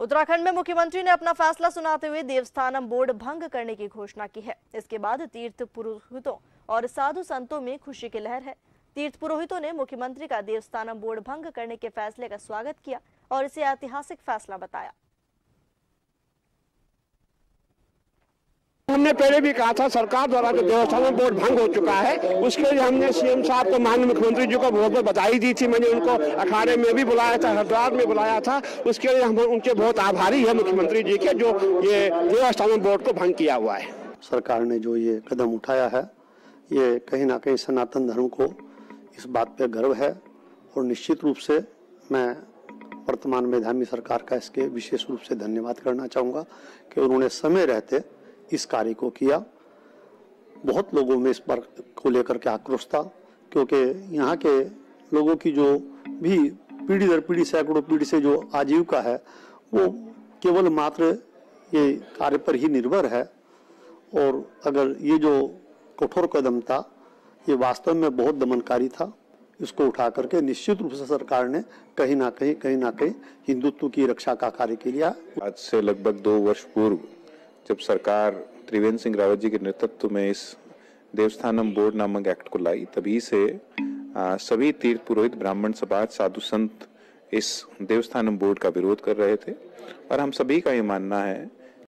उत्तराखंड में मुख्यमंत्री ने अपना फैसला सुनाते हुए देवस्थानम बोर्ड भंग करने की घोषणा की है। इसके बाद तीर्थ पुरोहितों और साधु संतों में खुशी की लहर है। तीर्थ पुरोहितों ने मुख्यमंत्री का देवस्थानम बोर्ड भंग करने के फैसले का स्वागत किया और इसे ऐतिहासिक फैसला बताया। हमने पहले भी कहा था, सरकार द्वारा जो देवस्थानम बोर्ड भंग हो चुका है उसके लिए हमने सीएम साहब को, माननीय मुख्यमंत्री जी को बहुत बहुत बधाई दी थी। मैंने उनको अखाड़े में भी बुलाया था, हरिद्वार में बुलाया था। उसके लिए हम उनके बहुत आभारी है मुख्यमंत्री जी के, जो ये देवस्थानम बोर्ड को भंग किया हुआ है। सरकार ने जो ये कदम उठाया है, ये कहीं ना कहीं सनातन धर्म को इस बात पे गर्व है और निश्चित रूप से मैं वर्तमान मेधावी सरकार का इसके विशेष रूप से धन्यवाद करना चाहूँगा कि उन्होंने समय रहते इस कार्य को किया। बहुत लोगों में इस पर को लेकर के आक्रोश था, क्योंकि यहाँ के लोगों की जो भी पीढ़ी दर पीढ़ी, सैकड़ों पीढ़ी से जो आजीविका है वो केवल मात्र ये कार्य पर ही निर्भर है। और अगर ये जो कठोर कदम था ये वास्तव में बहुत दमनकारी था। इसको उठा करके निश्चित रूप से सरकार ने कहीं ना कहीं हिंदुत्व की रक्षा का कार्य किया। आज से लगभग 2 वर्ष पूर्व जब सरकार त्रिवेंद्र सिंह रावत जी के नेतृत्व में इस देवस्थानम बोर्ड नामक एक्ट को लाई, तभी से सभी तीर्थ पुरोहित, ब्राह्मण समाज, साधु संत इस देवस्थानम बोर्ड का विरोध कर रहे थे। और हम सभी का ये मानना है